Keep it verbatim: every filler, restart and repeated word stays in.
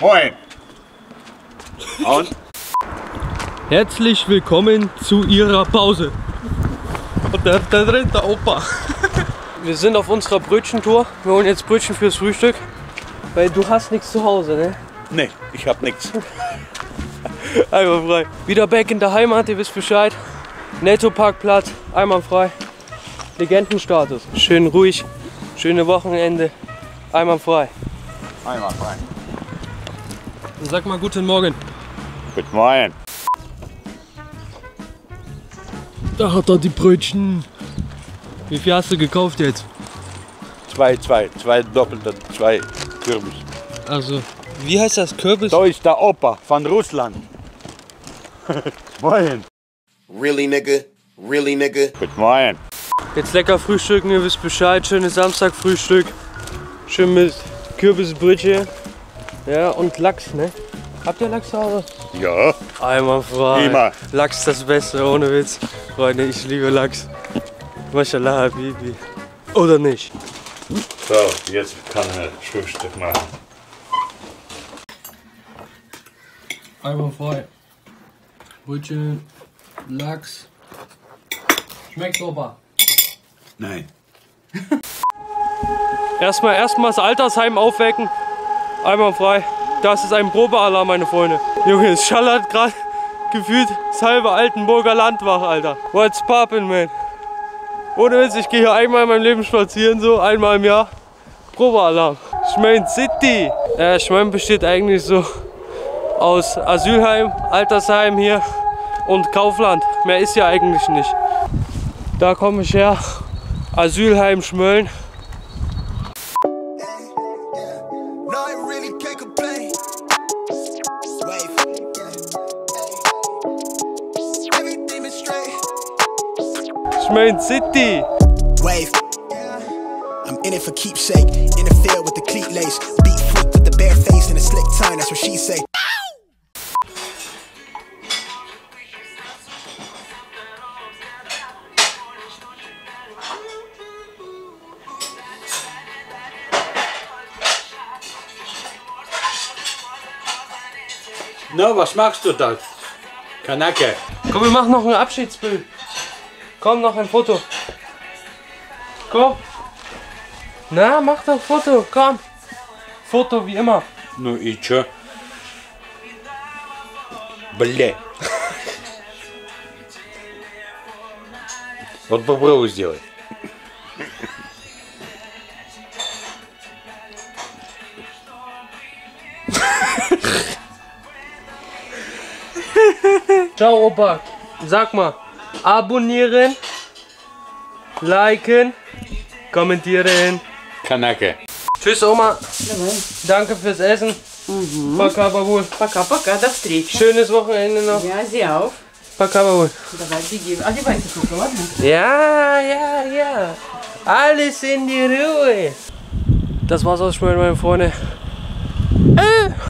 Moin! Und? Herzlich willkommen zu Ihrer Pause. Und da, da drin der Opa. Wir sind auf unserer Brötchentour. Wir holen jetzt Brötchen fürs Frühstück. Weil du hast nichts zu Hause, ne? Nee, ich hab nichts. Einmal frei. Wieder back in der Heimat, ihr wisst Bescheid. Netto-Parkplatz, einmal frei. Legendenstatus. Schön ruhig, schöne Wochenende, einmal frei. Einmal frei. Sag mal guten Morgen. Guten Morgen. Da hat er die Brötchen. Wie viel hast du gekauft jetzt? Zwei, zwei, zwei doppelte, zwei Kürbis. Also, wie heißt das Kürbis? Da ist der Opa von Russland. Moin. Really, nigga? Really, nigga? Guten Morgen. Jetzt lecker frühstücken, ihr wisst Bescheid. Schönes Samstagfrühstück. Schön mit Kürbisbrötchen. Ja, und Lachs, ne? Habt ihr Lachs zu Hause? Ja. Einmal frei. Immer. Lachs ist das Beste, ohne Witz. Freunde, ich liebe Lachs. Mashallah, Habibi. Oder nicht? So, jetzt kann er Frühstück machen. Einmal frei. Brötchen, Lachs. Schmeckt's, Opa? Nein. Erstmal erstmal das Altersheim aufwecken. Einmal frei. Das ist ein Probealarm, meine Freunde. Junge, es schallert gerade gefühlt das halbe Altenburger Land wach, Alter. What's poppin', man? Ohne Witz, ich gehe hier einmal in meinem Leben spazieren, so einmal im Jahr. Probealarm. Schmein City. Ja, Schmein besteht eigentlich so aus Asylheim, Altersheim hier und Kaufland. Mehr ist ja eigentlich nicht. Da komme ich her. Asylheim Schmölln. Schmölln City. Wave. I'm in it for keepsake. Interfere with the cleat lace. Beat freak with the bare face and a slick tongue. That's what she say. Na, was machst du da? Kanake. Komm, wir machen noch ein Abschiedsbild. Komm, noch ein Foto. Komm. Na, mach doch Foto, komm. Foto wie immer. Ну и чё? Бля. Вот попробуй сделай. Ciao, Opa. Sag mal, abonnieren, liken, kommentieren. Kanake. Tschüss, Oma. Давай. Danke fürs Essen. Угу. Пока, бабуль. Пока-пока, до встречи. Schönes Wochenende noch. Я Зяов. Пока, бабуль. Давай, беги. Одевайся только, ладно? Ja, ja, ja. Alles in die Ruhe. Das war's aus Schmölln, meine Freunde.